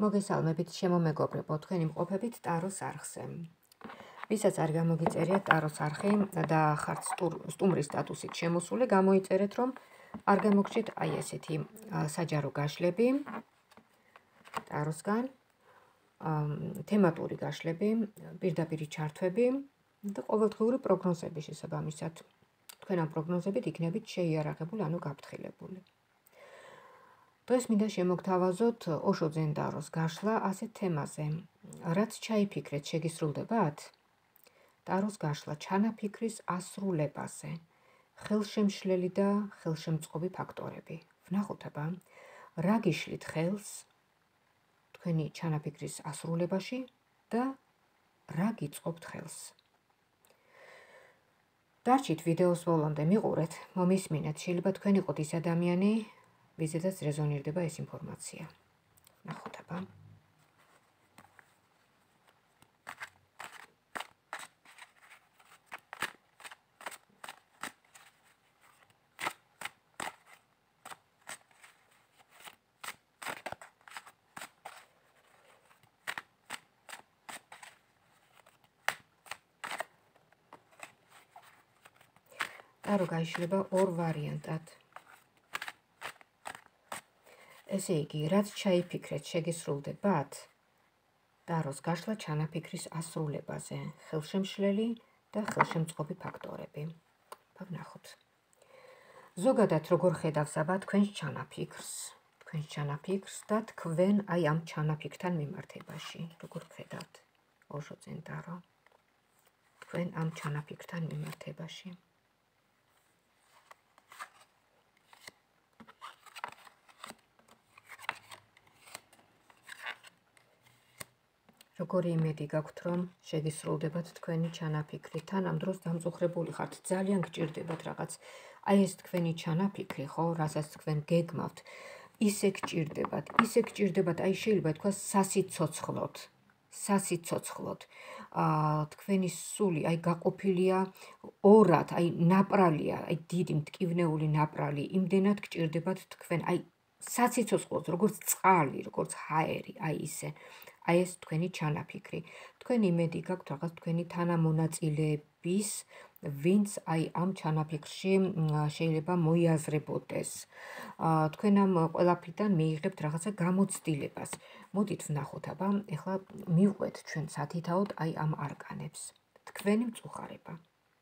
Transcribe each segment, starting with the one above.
მოგესალმებით შემომეგობრებო, თქვენი მყოფებით ტაროს არხზე. ვისაც არ გამოგიწერიათ ტაროს არხი და ხართ სტუმრის სტატუსით შემოსული, გამოიწერეთ, რომ არ გამოგჭირთ აი ესეთი საჯარო გაშლები ტაროსგან, თემატური გაშლები, პირდაპირი ჩართვები და ყოველდღიური პროგნოზები შესაბამისად. თქვენ ამ პროგნოზებით იქნებით შეიარაღებული, ანუ გაფრთხილებული. დღეს მინდა შემოგთავაზოთ ოშო ძენდაროს გაშლა ასეთ თემაზე, რაც ჩაიფიქრეთ შეგისრულდებათ? ტაროს გაშლა ჩანაფიქრის ასრულებაზე, ხელშემშლელი და ხელშემწყობი ფაქტორები. ვნახოთ აბა, რა გიშლით ხელს თქვენი ჩანაფიქრის ასრულებაში და რა გიწყობთ ხელს. დარჩით ვიდეოს ბოლომდე მიყურეთ, მომისმინეთ, შეიძლება თქვენ იყოთ ის ადამიანი, ვიზედაც რეზონირდება ეს ინფორმაცია. ვნახოთ აბა. ტარო გაიშლება ორ ვარიანტად. ესე იგი, რაც ჩაიფიქრეთ შეგისრულდებათ, ტაროს გაშლა ჩანაფიქრის ასრულებაზე, ხელშემშლელი და ხელშემწყობი ფაქტორები. ვნახოთ. ზოგადად როგორ ხედავს აბა თქვენს ჩანაფიქრს და თქვენ აი ამ ჩანაფიქრთან მიმართებაში, როგორ ხედავთ ოშო ძენდარო, თქვენ ამ ჩანაფიქრთან მიმართებაში. როგორი იმედი გაქვთ, რომ შეგისრულდებათ თქვენი ჩანაფიქრი, თან ამ დროს დამწუხრებული ხართ, ძალიან გჭირდებათ რაღაც, აი ეს თქვენი ჩანაფიქრი, ხო, რასაც თქვენ გეგმავთ, ისე გჭირდებათ, აი შეიძლება თქვა სასიცოცხლოდ. თქვენი სული აი გაყოფილია ორად, აი ნაპრალია, აი დიდი მტკივნეული ნაპრალი, იმდენად გჭირდებათ თქვენ, აი სასიცოცხლოდ, როგორც წყალი, როგორც ჰაერი, აი ისე. აი ეს თქვენი ჩანაფიქრი. თქვენ იმედი გაქვთ რაღაც თქვენი თანამონაწილეების, ვინც აი ამ ჩანაფიქრში შეიძლება მოიაზრებოდეს. თქვენ ამ ყველაფრიდან მიიღებთ რაღაცა გამოცდილებას. მოდით ვნახოთ აბა, ეხლა მივყვეთ ჩვენ სათითაოდ აი ამ არკანებს. თქვენი მწუხარება.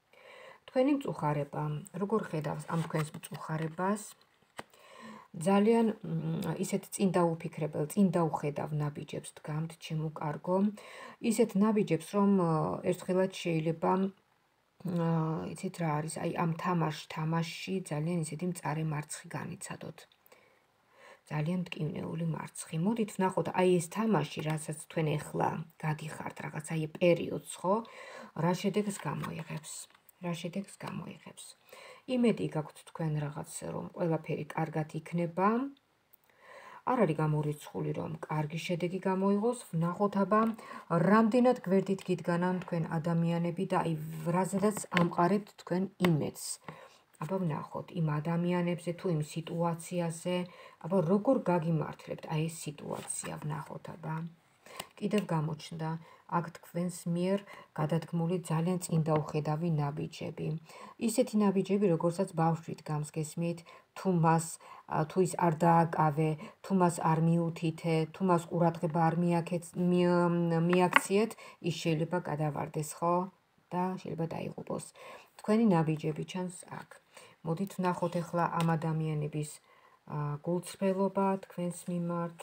როგორ ხედავს ამ თქვენს მწუხარებას? ძალიან ისეთ წინ დაუფიქრებელ, წინ დაუხედავ ნაბიჯებს დგამთ, ჩემო კარგო. ისეთ ნაბიჯებს, რომ ერთხელაც შეიძლება, იცით რა არის, აი ამ თამაშში ძალიან ისეთი მწარე მარცხი განიცადოთ. ძალიან მტკივნეული მარცხი. მოდით ვნახოთ, აი ეს თამაში, რასაც თქვენ ეხლა გაგიხართ, რაღაც აი პერიოდს, ხო? რა შედეგს გამოიღებს? იმედი გაქვთ თქვენ რაღაც, რომ ყველაფერი კარგად იქნება. არ არის გამორიცხული, რომ კარგი შედეგი გამოიღოს. ვნახოთ აბა, რამდენად გვერდით გიდგანან თქვენ ადამიანები და აი რაზედაც ამყარებთ თქვენ იმედს. აბა ვნახოთ იმ ადამიანებზე თუ იმ სიტუაციაზე, აბა როგორ გაგიმართლებთ აი ეს სიტუაცია, ვნახოთ აბა. კიდევ გამოჩნდა აქ თქვენს მიერ გადადგმული ძალიან წინ დაუხედავი ნაბიჯები. ისეთი ნაბიჯები, როგორცაც ბავშვით გამსგესმით, თუ ის არ დააკავე, თუ მას არ მიუთითე, თუ მას ყურადღება არ მიაქციეთ, ის შეიძლება გადავარდეს, ხო? და შეიძლება დაიღუპოს. თქვენი ნაბიჯები ჩანს აქ. მოდით ვნახოთ ეხლა ამ ადამიანების გულწრფელობა თქვენს მიმართ.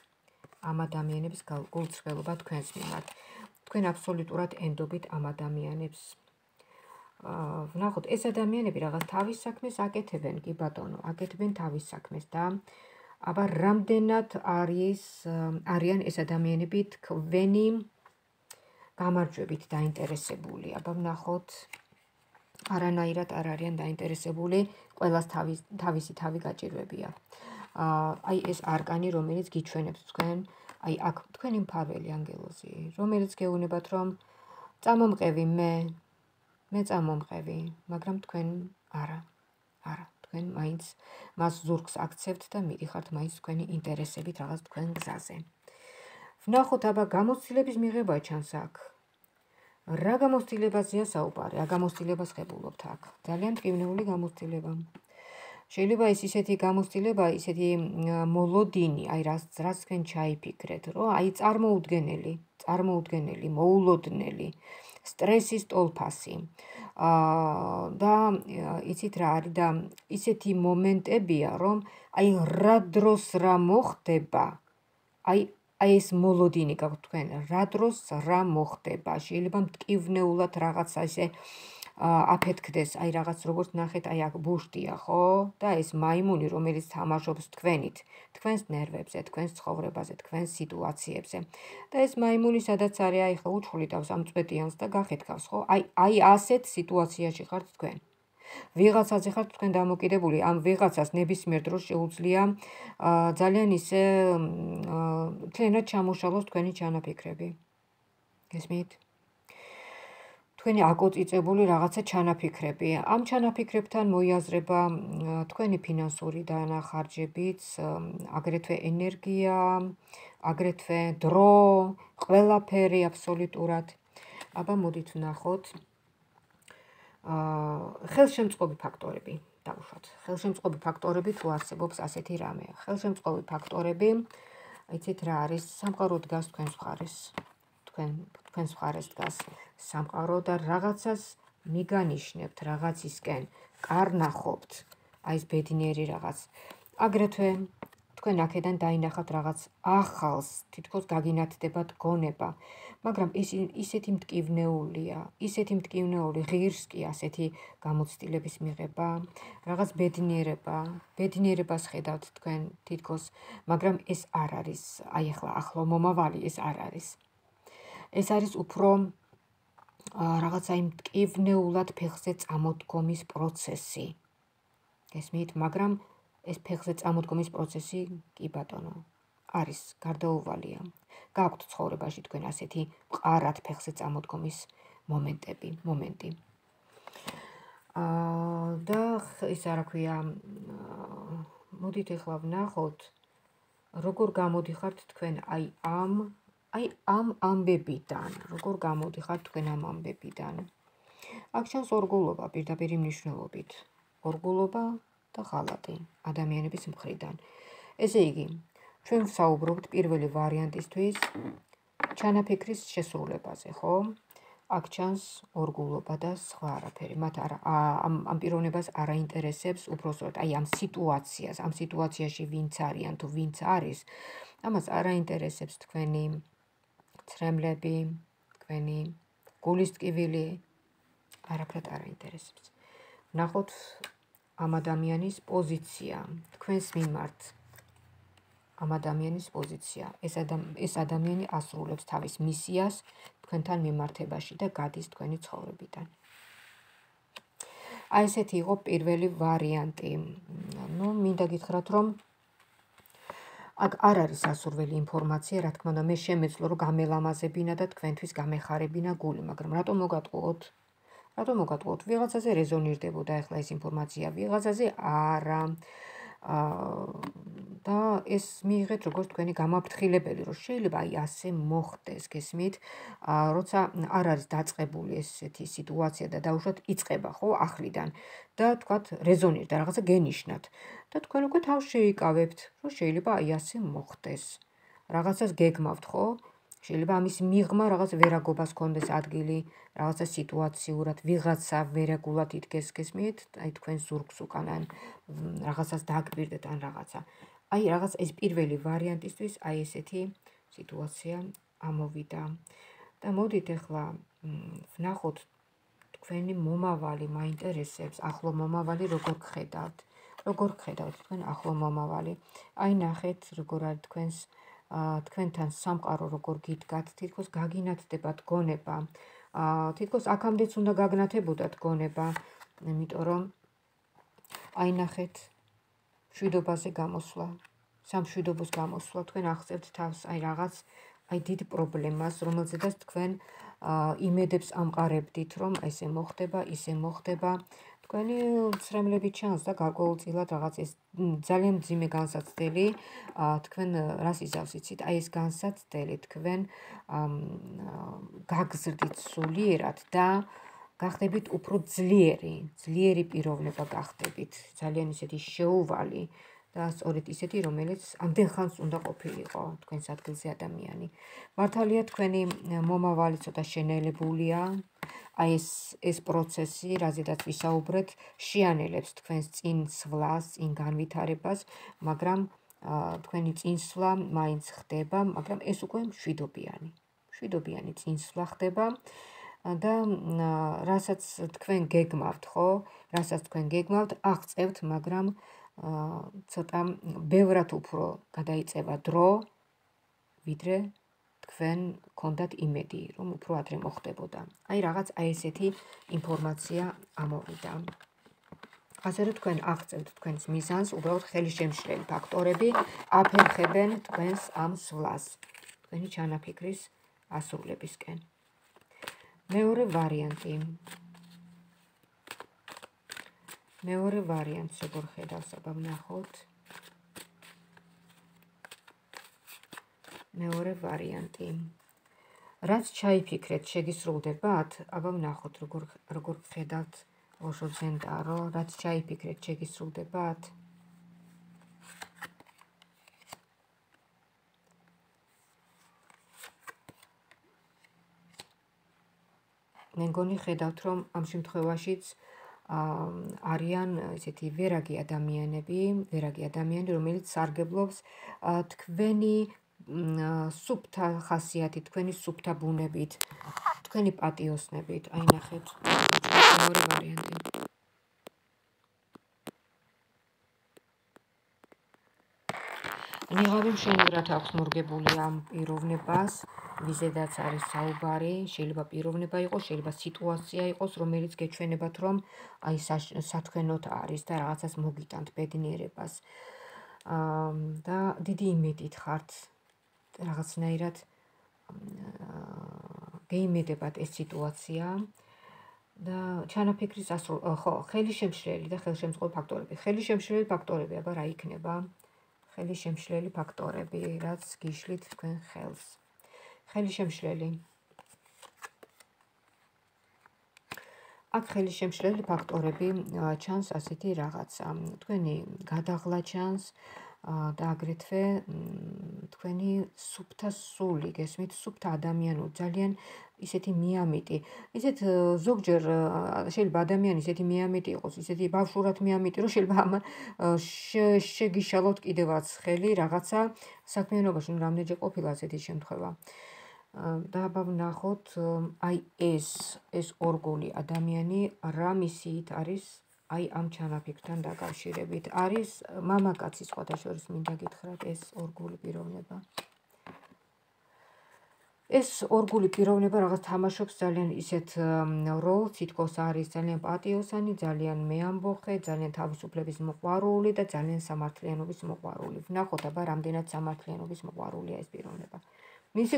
თქვენ აბსოლუტურად ენდობით ამ ადამიანებს. ვნახოთ, ეს ადამიანები რაღაც თავის საქმეს აკეთებენ, კი ბატონო, აკეთებენ თავის საქმეს და აბა რამდენად არიან ეს ადამიანები თქვენი გამარჯვებით დაინტერესებული. აბა ვნახოთ, არანაირად არ არიან დაინტერესებული, ყველას თავისი თავი გაჭირვებია. აი ეს არკანი, რომელიც გიჩვენებს თქვენ, აი აქ თქვენი მფარველი ანგელოზი, რომელიც გეუბნებათ, რომ წამომყევი მე წამომყევი, მაგრამ თქვენ არა, თქვენ მაინც მას ზურგს აქცევთ და მიდიხართ მაინც თქვენი ინტერესებით რაღაც თქვენ გზაზე. ვნახოთ აბა გამოცდილების მიღება ჩანს აქ. რა გამოცდილებაზეა საუბარი? რა გამოცდილებას ხებულობთ აქ? ძალიან მტკივნეული გამოცდილება. შეიძლება ის ისეთი გამოცდილება, ისეთი მოლოდინი, აი რაც თქვენ ჩაიფიქრეთ, რომ აი წარმოუდგენელი, მოულოდნელი, სტრესის ტოლფასი. და იცით რა არის და ისეთი მომენტებია, რომ აი რა დროს რა მოხდება, აი ეს მოლოდინი გაქვთ თქვენ, რა დროს რა მოხდება, შეიძლება მტკივნეულად რაღაცა ისე აფეთქდეს, აი რაღაც როგორც ნახეთ, აი აქ ბუშტია, ხო? და ეს მაიმუნი, რომელიც თამაშობს თქვენით, თქვენს ნერვებზე, თქვენს ცხოვრებაზე, თქვენს სიტუაციებზე. და ეს მაიმუნი სადაც არის, აი ხა უჩხვლიდავს ამ წვეტიანს და გახეთქავს, ხო? აი ასეთ სიტუაციაში ხართ თქვენ. ვიღაცაზე ხართ თქვენ დამოკიდებული, ამ ვიღაცას ნებისმიერ დროს შეუძლია ძალიან ისე მთლიანად ჩამოშალოს თქვენი ჩანაფიქრები. გესმით? თქვენი აკოწიწებული რაღაცა ჩანაფიქრები. ამ ჩანაფიქრებთან მოიაზრება თქვენი ფინანსური დანახარჯებიც, აგრეთვე ენერგია, აგრეთვე დრო, ყველაფერი აბსოლუტურად. აბა მოდით ვნახოთ ხელშემწყობი ფაქტორები. დავუშვათ. ხელშემწყობი ფაქტორები თუ არსებობს ასეთი რამე. ხელშემწყობი ფაქტორები, იცით რა არის? სამყარო დგას თქვენს მხარეს. თქვენს მხარეს დგას სამყარო და რაღაცას მიგანიშნებთ, რაღაცისკენ კარნახობთ, აი ეს ბედნიერი რაღაც. აგრეთვე თქვენ აქედან დაინახავთ რაღაც ახალს, თითქოს გაგინათდებათ გონება, მაგრამ ისეთი მტკივნეულია, ისეთი მტკივნეული ღირს კი ასეთი გამოცდილების მიღება, რაღაც ბედნიერებას ხედავთ თქვენ თითქოს, მაგრამ ეს არ არის, აი ახლა ახლო მომავალი ეს არ არის. ეს არის უფრო რაღაცა იმ მტკივნეულად ფეხზე წამოდგომის პროცესი. გესმით, მაგრამ ეს ფეხზე წამოდგომის პროცესი კი ბატონო არის გარდაუვალია. გააქვთ ცხოვრებაში თქვენ ასეთი მყარად ფეხზე წამოდგომის მომენტი. და ის რა ქვია, მოდით ახლა ვნახოთ, როგორ გამოდიხართ თქვენ აი ამ ამბებიდან, როგორ გამოდიხართ თქვენ ამ ამბებიდან. აქ ჩანს ორგულობა პირდაპირი მნიშვნელობით. ორგულობა და ღალატი ადამიანების მხრიდან. ესე იგი, ჩვენ ვსაუბრობთ პირველი ვარიანტისთვის ჩანაფიქრის შესრულებაზე, ხო? აქ ჩანს ორგულობა და სხვა არაფერი. მათ ამ პიროვნებას არ აინტერესებს უბრალოდ აი ამ სიტუაციაში ვინც არიან თუ ვინც არის, ამას არ აინტერესებს თქვენი ცრემლები, თქვენი გულის ტკივილი, არაფრად არ აინტერესებს. ვნახოთ ამ ადამიანის პოზიცია, თქვენს მიმართ. ამ ადამიანის პოზიცია. ეს ადამიანი ასრულებს თავის მისიას თქვენთან მიმართებაში და გადის თქვენი ცხოვრებიდან. აი ესეთი იყო პირველი ვარიანტი. მინდა გითხრათ, რომ აქ არ არის ასურველი ინფორმაცია, რა თქმა უნდა, მე შემეძლო რომ გამელამაზებინა და თქვენთვის გამეხარებინა გული, მაგრამ რატომ მოგატყუოთ? ვიღაცაზე რეზონირდებოდა ახლა ეს ინფორმაცია, ვიღაცაზე არა. და ეს მიიღეთ როგორც თქვენი გამაფრთხილებელი, რომ შეიძლება აი ასე მოხდეს, გესმით? როცა არ არის დაწყებული ესეთი სიტუაცია და დაუშვათ იწყება, ხო, ახლიდან და თქვათ რეზონირდა, რაღაცა გენიშნათ და თქვენ უკვე თავს შეიკავებთ, რომ შეიძლება აი ასე მოხდეს. რაღაცას გეგმავთ, ხო? შეიძლება ამის მიღმა რაღაც ვერაგობას კონდეს ადგილი, რაღაცა სიტუაციურად, ვიღაცა ვერაგულად იდგეს, გესმით? აი თქვენ ზურგს უკან ან რაღაცას დააკვირდეთ ან რაღაცა. აი რაღაც ეს პირველი ვარიანტისთვის აი ესეთი სიტუაცია ამოვიდა. და მოდით ახლა ვნახოთ თქვენი მომავალი, მაინტერესებს ახლო მომავალი როგორ გხედავთ. თქვენ ახლო მომავალი. აი ნახეთ როგორ არის თქვენთან სამყარო როგორ გიდგათ, თითქოს გაგინათდებათ გონება. თითქოს აქამდეც უნდა გაგნათებოდათ გონება, იმიტომ რომ აი ნახეთ მშვიდობაზე გამოსვლა, სამშვიდობოს გამოსვლა, თქვენ აღწევთ თავს აი რაღაც აი დიდ პრობლემას, რომელზედაც თქვენ იმედებს ამყარებდით, რომ ესე მოხდება, ისე მოხდება. თქვენი ცრემლები ჩანს და გარკვეულწილად რაღაც ეს ძალიან მძიმე განსაცდელი თქვენ რას იზავს იცით? აი ეს განსაცდელი თქვენ გაგზრდით სულიერად და გახდებით უფრო ძლიერი პიროვნება გახდებით, ძალიან ისეთი შეუვალი და სწორედ ისეთი, რომელიც ამდენ ხანს უნდა ყოფილიყო თქვენს ადგილზე ადამიანი. მართალია თქვენი მომავალი ცოტა შენელებულია, აი ეს პროცესი, რაზედაც ვისაუბრეთ, შეანელებს თქვენს წინსვლას, წინ განვითარებას, მაგრამ თქვენი წინსვლა მაინც ხდება, მაგრამ ეს უკვე მშვიდობიანი წინსვლა ხდება და რასაც თქვენ გეგმავთ, ხო? რასაც თქვენ გეგმავთ, აღწევთ, მაგრამ ცოტა ბევრად უფრო გადაიწევა დრო, ვიდრე თქვენ გქონდათ იმედი, რომ უფრო ადრე მოხდებოდა. აი რაღაც აი ესეთი ინფორმაცია ამოვიდა. ასე რომ თქვენ აღწევთ თქვენს მიზანს, უბრალოდ ხელისშემშლელი ფაქტორები აფერხებენ თქვენს ამ სვლას, თქვენი ჩანაფიქრის ასრულებისკენ. მეორე ვარიანტი. მეორე ვარიანტს როგორ ხედავს, აბა ვნახოთ. მეორე ვარიანტი. რაც ჩაიფიქრეთ, შეგისრულდებათ? აბა ვნახოთ, როგორ ხედავთ ოშო ზენტარო, რაც ჩაიფიქრეთ, შეგისრულდებათ? მე მგონი ხედავთ, რომ ამ შემთხვევაშიც არიან ესეთი ვერაგი ადამიანები, რომელიც სარგებლობს თქვენი სუფთა ხასიათით, თქვენი სუფთა ბუნებით, თქვენი პატიოსნებით. აი ნახეთ, მეორე ვარიანტი. ნიღავი მშვენივრად აქვს მორგებული ამ პიროვნებას, ვიზედაც არის საუბარი, შეიძლება პიროვნება იყოს, შეიძლება სიტუაცია იყოს, რომელიც გეჩვენებათ, რომ აი სათქვენოთ არის და რაღაცას მოგიტანთ ბედნიერებას. და დიდი იმედით ხართ, რაღაცნაირად გეიმედებათ ეს სიტუაცია და ჩანაფიქრის ხო, ხელისშემშლელი და ხელშემწყობი ფაქტორები. ხელისშემშლელი ფაქტორები, აბა რა იქნება? ხელისშემშლელი ფაქტორები, რაც გიშლით თქვენ ხელს. ხელისშემშლელი. აქ ხელისშემშლელი ფაქტორები ჩანს ასეთი რაღაცა. თქვენი გადაღლა ჩანს და აგრეთვე თქვენი სუფთა სული, გესმით, სუფთა ადამიანური, ძალიან ისეთი მიამიტი. ისეთ ზოგჯერ შეიძლება ადამიანი ისეთი მიამიტი იყოს, ისეთი ბავშვურად მიამიტი, რომ შეიძლება ამან შეგიშალოთ კიდევაც ხელი რაღაცა საქმიანობაში, რამდენჯერ ყოფილა ასეთი შემთხვევა. და აბა ვნახოთ, აი ეს ორგული ადამიანი რა მისიით არის აი ამ ჩანაფიქრთან დაკავშირებით. არის მამაკაცი, სხვათა შორის მინდა გითხრათ, ეს ორგული პიროვნება. ეს ორგული პიროვნება რაღაც თამაშობს ძალიან ისეთ როლს, თითქოს არის ძალიან პატიოსანი, ძალიან მეამბოხე, ძალიან თავისუფლების მოყვარული და ძალიან სამართლიანობის მოყვარული. ვნახოთ აბა რამდენად სამართლიანობის მოყვარულია ეს პიროვნება. მისი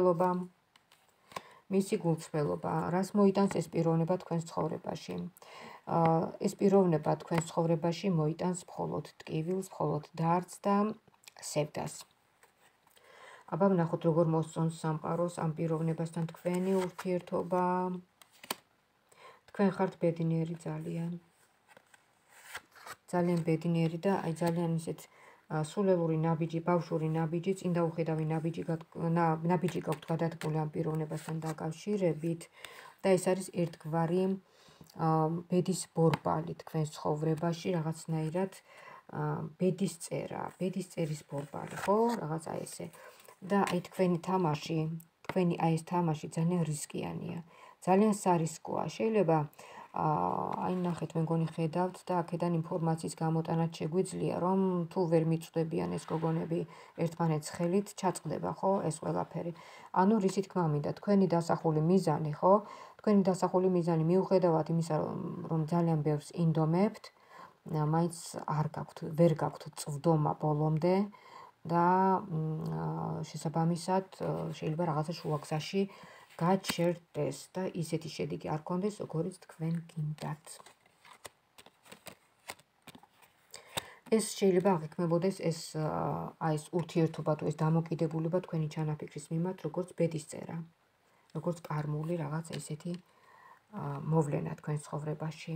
გულწრფელობა, რას მოიტანს ეს პიროვნება თქვენს ცხოვრებაში? ეს პიროვნება თქვენს ცხოვრებაში მოიტანს მხოლოდ ტკივილს, მხოლოდ დარდს და სევდას. აბა ვნახოთ, როგორ მოსწონს სამყაროს ამ პიროვნებასთან თქვენი ურთიერთობა. თქვენ ხართ ბედნიერი ძალიან. ძალიან ბედნიერი და აი ძალიან ისეთ სულელური ნაბიჯი, ბავშვური ნაბიჯი, წინ დაუხედავი ნაბიჯი გაქვთ გადადგმული ამ პიროვნებასთან დაკავშირებით და ეს არის ერთგვარი ბედის ბორბალი თქვენს ცხოვრებაში, რაღაცნაირად ბედისწერის ბორბალი, ხო? რაღაც აი ესე. და აი თქვენი აი ეს თამაში ძალიან რისკიანია, ძალიან სარისკოა. შეიძლება აი ნახეთ, მე მგონი ხედავთ და აქედან ინფორმაციის გამოტანაც შეგვიძლია, რომ თუ ვერ მიწვდებიან ეს გოგონები ერთმანეთს ხელით, ჩაწყდება, ხო, ეს ყველაფერი. ანუ რისი თქმა მინდა, თქვენი დასახული მიზანი, ხო? თქვენი დასახული მიზანი მიუხედავად იმისა, რომ ძალიან ბევრს ინდომებთ, მაინც ვერ გაქვთ წვდომა ბოლომდე და შესაბამისად შეიძლება რაღაცა შუაგზაში გაჩერდეს და ისეთი შედეგი არ გქონდეს, როგორიც თქვენ გინდათ. ეს შეიძლება აღიქმებოდეს ეს ურთიერთობა თუ ეს დამოკიდებულება თქვენი ჩანაფიქრის მიმართ, როგორც ბედისწერა, როგორც კარმული რაღაცა ისეთი მოვლენა თქვენ ცხოვრებაში.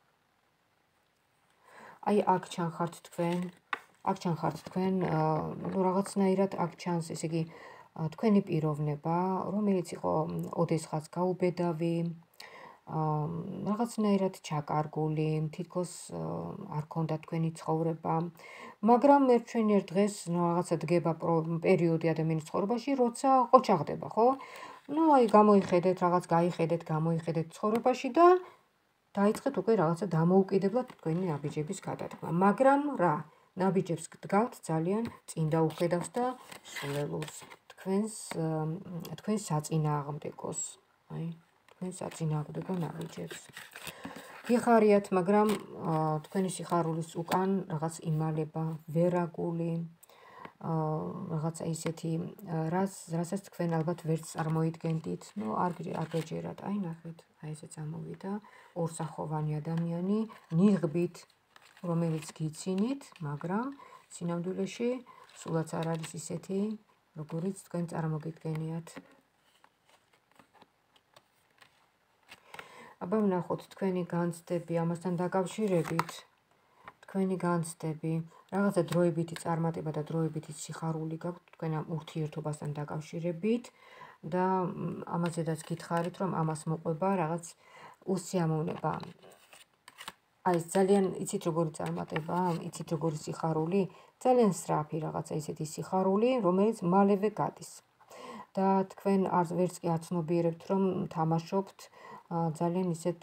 აი აქ ჩანხართ თქვენ, რაღაცნაირად აქ ჩანს, ესე იგი, თქვენი პიროვნება, რომელიც იყო ოდესღაც გაუბედავი, რაღაცნაირად ჩაკარგული, თითქოს არ ქონდა თქვენი ცხოვრება, მაგრამ ერთ დღეს რაღაცა დგება პერიოდი ადამიანის ცხოვრებაში, როცა ყოჩაღდება, ხო? აი გამოიხედეთ, რაღაც გაიხედეთ, გამოიხედეთ ცხოვრებაში და დაიწყეთ უკვე რაღაცა დამოუკიდებლად თქვენი ნაბიჯების გადადგმა. მაგრამ რა, ნაბიჯებს გდგავთ ძალიან წინ დაუხედავს და სულელულს თქვენ საწინააღმდეგოს. აი, თქვენ საწინააღმდეგო ნაბიჯებს. გიხარიათ, მაგრამ თქვენი სიხარულის უკან რაღაც იმალება, ვერაგული, რაღაცა ისეთი, რასაც თქვენ ალბათ ვერც წარმოიდგენდით. არ გეჯერათ, აი ნახეთ, აი ესე წამოვიდა ორსახოვანი ადამიანი, ნიღბით, რომელიც გიცინით, მაგრამ სინამდვილეში სულაც არ არის ისეთი, როგორიც თქვენ წარმოგიდგენიათ. აბა ვნახოთ თქვენი განცდები ამასთან დაკავშირებით, თქვენი განცდები, რაღაცა დროებითი წარმატება და დროებითი სიხარული გაქვთ თქვენ ამ ურთიერთობასთან დაკავშირებით და ამაზედაც გითხარით, რომ ამას მოყვება რაღაც უსიამოვნება. აი ეს ძალიან იცით როგორი წარმატება, იცით როგორი სიხარული, ძალიან სწრაფი რაღაცა ისეთი სიხარული, რომელიც მალევე გადის. და თქვენ ვერც კი არ ცნობიერებთ, რომ თამაშობთ ძალიან ისეთ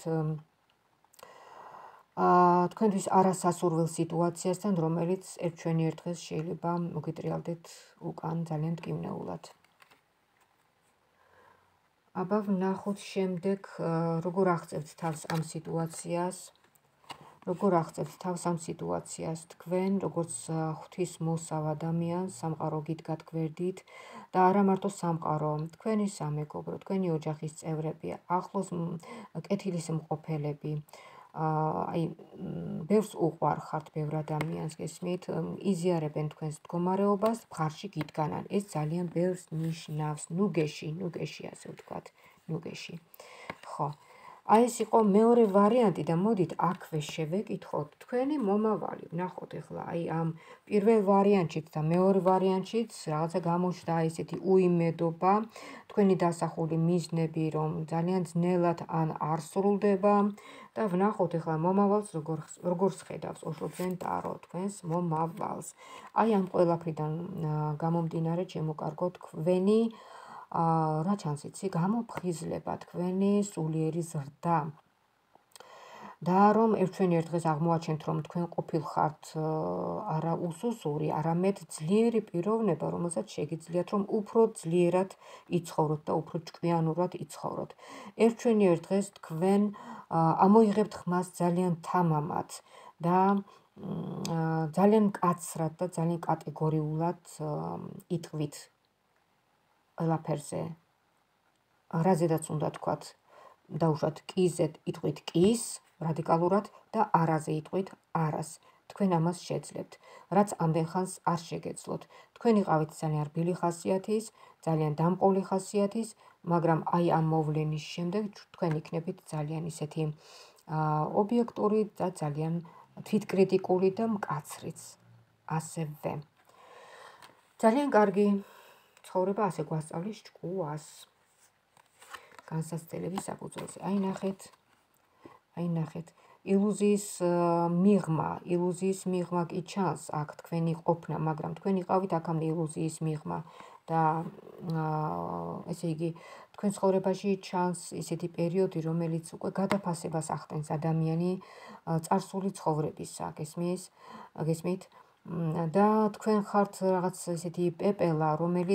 თქვენთვის არასასურველ სიტუაციასთან, რომელიც ერთ დღეს შეიძლება მოგიტრიალდეთ უკან ძალიან მტკივნეულად. აბა ვნახოთ შემდეგ, როგორ აღწევთ თავს ამ სიტუაციას. როგორ აღწევთ თავს ამ სიტუაციას თქვენ, როგორც ღვთისმოსავ ადამიანს, სამყარო გიდგათ გვერდით და არა მარტო სამყარო, თქვენი სამეგობრო, თქვენი ოჯახის წევრები, ახლოს კეთილის მყოფელები, აი ბევრს უყვარხართ, ბევრ ადამიანს გესმით, იზიარებენ თქვენს მდგომარეობას, მხარში გიდგანან. ეს ძალიან ბევრს ნიშნავს, ნუგეში ასე ვთქვათ, ნუგეში. ხო. აი ეს იყო მეორე ვარიანტი და მოდით აქვე შევეკითხოთ თქვენი მომავალი. ვნახოთ ახლა აი ამ პირველ ვარიანტშიც და მეორე ვარიანტშიც რაღაცა გამოჩნდა ესეთი უიმედობა, თქვენი დასახული მიზნები, რომ ძალიან ძნელად ან არ სრულდება და ვნახოთ ახლა მომავალს როგორ ხედავს ოშოძენ ტარო თქვენს მომავალს. აი ამ ყველაფრიდან გამომდინარე, ჩემო კარგო, თქვენი რა ჩანს იცი, გამოფხიზლება, თქვენი სულიერი ზრდა. და რომ ერთ დღეს აღმოაჩენთ, რომ თქვენ ყოფილხართ არა უსუსური, არამედ ძლიერი პიროვნება, რომელსაც შეგიძლიათ, რომ უფრო ძლიერად იცხოვროთ და უფრო ჭკვიანურად იცხოვროთ. ერთ დღეს თქვენ ამოიღებთ ხმას ძალიან თამამად და ძალიან მკაცრად და ძალიან კატეგორიულად იტყვით ყველაფერზე. რაზედაც უნდა თქვათ, დაუშვათ კიზე იტყვით კის, რადიკალურად და არაზე იტყვით არას. თქვენ ამას შეძლებთ, რაც ამდენ ხანს არ შეგეძლოთ. თქვენ იყავით ძალიან რბილი ხასიათის, ძალიან დამყოლი ხასიათის, მაგრამ აი ამ მოვლენის შემდეგ თქვენ იქნებით ძალიან ისეთი ობიექტური და ძალიან თვითკრიტიკული და მკაცრიც. ასევე. ძალიან კარგი ცხოვრება ასე გვასწავლის ჭკუას. განსაცდელების საფუძველზე. აი ნახეთ, ილუზიის მიღმა კი ჩანს აქ თქვენი ყოფნა, მაგრამ თქვენ იყავით აქამდე ილუზიის მიღმა და ესე იგი თქვენ ცხოვრებაში ჩანს ისეთი პერიოდი, რომელიც უკვე გადაფასებას ახდენს ადამიანი წარსული ცხოვრებისა, გესმით? და თქვენ ხართ რაღაც ესეთი პეპელა,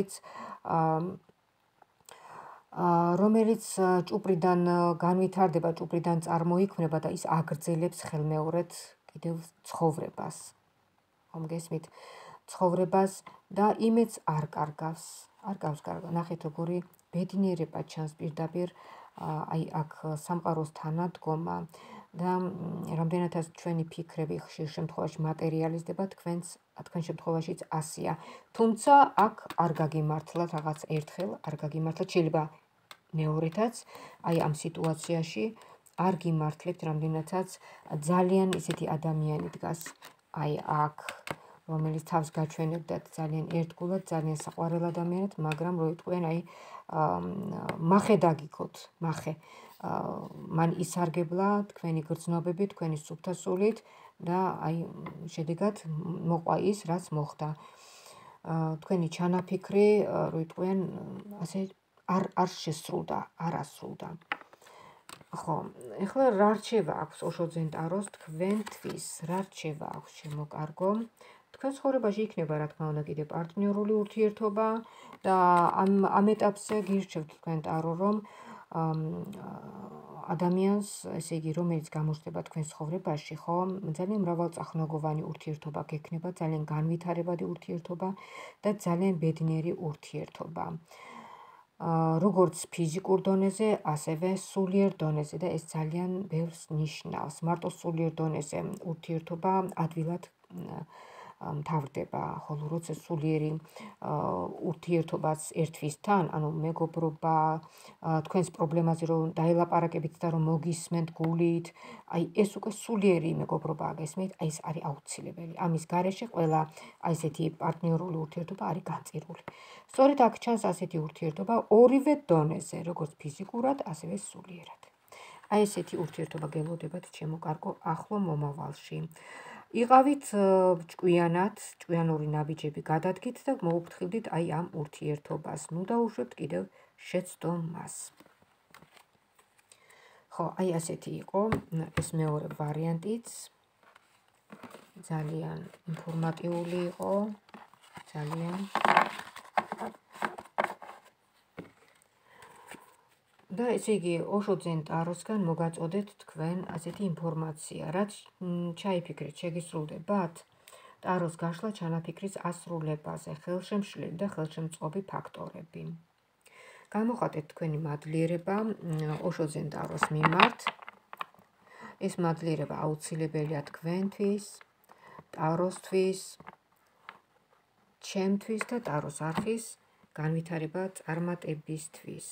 რომელიც ჭუპრიდან განვითარდება, ჭუპრიდან წარმოიქმნება და ის აგრძელებს ხელმეორედ კიდევ ცხოვრებას. ხომ გესმით? ცხოვრებას და იმედს არ კარგავს. არ გავს კარგად. ნახეთ როგორი ბედნიერება ჩანს პირდაპირ აი აქ სამყაროს თანადგომა და რამდენადაც ჩვენი ფიქრები ხშირ შემთხვევაში მატერიალიზდება, თქვენ შემთხვევაშიც ასია. თუმცა აქ არ გაგიმართლათ რაღაც ერთხელ, არ გაგიმართლათ, შეიძლება მეორეთაც, აი ამ სიტუაციაში არ გიმართლებთ, რამდენადაც ძალიან ისეთი ადამიანი დგას აი აქ, რომელიც თავს გაჩვენებდათ ძალიან ერთგულად, ძალიან საყვარელ ადამიანად, მაგრამ რო იტყვიან აი მახე დაგიქოთ, მახე. მან ისარგებლა თქვენი გრძნობებით, თქვენი სუფთასულით და აი შედეგად მოყვა ის, რაც მოხდა. თქვენი ჩანაფიქრი, რო იტყვიან, ასე არ შესრულდა, არ ასრულდა. ხო, ეხლა რა რჩევა აქვს ოშოძენ ტაროს თქვენთვის, რა რჩევა აქვს შემოკარგო? თქვენ ცხოვრებაში იქნება რა თქმა უნდა კიდე პარტნიორული ურთიერთობა და ამ ეტაპზე გირჩევთ თქვენ ტარო, რომ ადამიანს, ესე იგი, რომელიც გამოჩნდება თქვენ ცხოვრებაში, ხო, ძალიან მრავალწახნაგოვანი ურთიერთობა გექნება, ძალიან განვითარებადი ურთიერთობა და ძალიან ბედნიერი ურთიერთობა. როგორც ფიზიკურ დონეზე, ასევე სულიერ დონეზე და ეს ძალიან ბევრს ნიშნავს. მარტო სულიერ დონეზე ურთიერთობა ადვილად მთავრდება, ხოლო როცა სულიერი ურთიერთობაც ერთვისთან, ანუ მეგობრობა, თქვენს პრობლემაზე რომ დაელაპარაკებით და რომ მოგისმენთ გულით, აი ეს უკვე სულიერი მეგობრობაა გესმით, აი ეს არის აუცილებელი. ამის გარეშე ყველა აი ესეთი პარტნიორული ურთიერთობა არის განწირული. სწორედ აქ ჩანს ასეთი ურთიერთობა ორივე დონეზე, როგორც ფიზიკურად, ასევე სულიერად. აი ესეთი ურთიერთობა გელოდებათ ჩემო კარგო ახლო მომავალში. იყავით ჭკვიანად, ჭკვიანური ნაბიჯები გადადგით და მოუფრთხილდით აი ამ ურთიერთობას. ნუ დაუშვებთ კიდევ შეცდომას. ხო, აი ასეთი იყო ეს მეორე ვარიანტიც. ძალიან ინფორმატიული იყო, ძალიან. და ესე იგი, ოშოძენ ტაროსგან მოგაწოდეთ თქვენ ასეთი ინფორმაცია, რაც ჩაიფიქრეთ, შეგისრულდებათ? ტაროს გაშლა ჩანაფიქრის ასრულებაზე, ხელშემშლელი და ხელშემწყობი ფაქტორები. გამოხატეთ თქვენი მადლიერება ოშოძენ ტაროს მიმართ. ეს მადლიერება აუცილებელია თქვენთვის, ტაროსთვის, ჩემთვის და ტაროს არხის განვითარება წარმატებისთვის.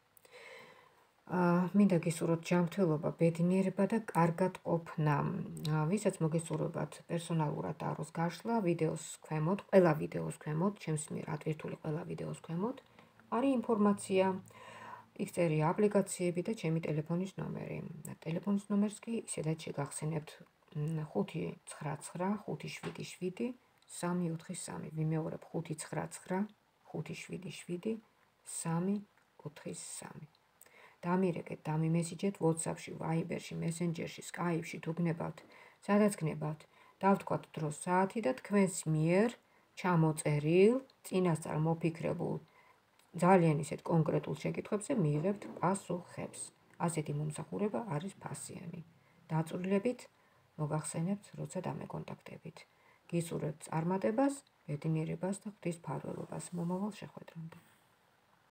მინდა გისურვოთ ჯანმრთელობა, ბედნიერება და კარგად ყოფნა. ვისაც მოგესურვებათ პერსონალურად ტაროს გაშლა, ვიდეოს ქვემოთ, ყველა ვიდეოს ქვემოთ, ჩემს მიერ ატვირთული ყველა ვიდეოს ქვემოთ არის ინფორმაცია. იქ წერია აპლიკაციები და ჩემი ტელეფონის ნომერი. ტელეფონის ნომერს კი ისედაც შეგახსენებთ 599577343. ვიმეორებ 599577343. დამირეკეთ, დამიმესიჯეთ WhatsApp-ში, Viber-ში, Messenger-ში, Skype-ში თუ გნებავთ, სადაც გნებავთ, დავთქვათ დრო საათი და თქვენს მიერ ჩამოწერილ, წინასწარ მოფიქრებულ, ძალიან ისეთ კონკრეტულ შეკითხვებზე მიიღებთ პასუხებს. ასეთი მომსახურება არის ფასიანი. დაწვრილებით მოგახსენებთ, როცა დამეკონტაქტებით. გისურვებთ წარმატებას, ბედნიერებას და ღვთის მფარველობას. მომავალ შეხვედრამდე.